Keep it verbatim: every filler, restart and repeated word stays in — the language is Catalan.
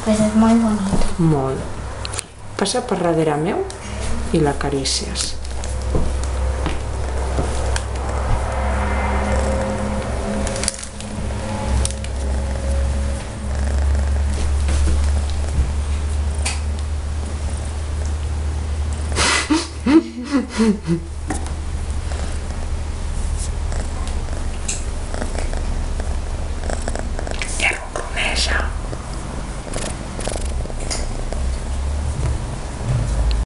Pues és molt bonita. Molt. Passa per darrere meu i l'acarícies.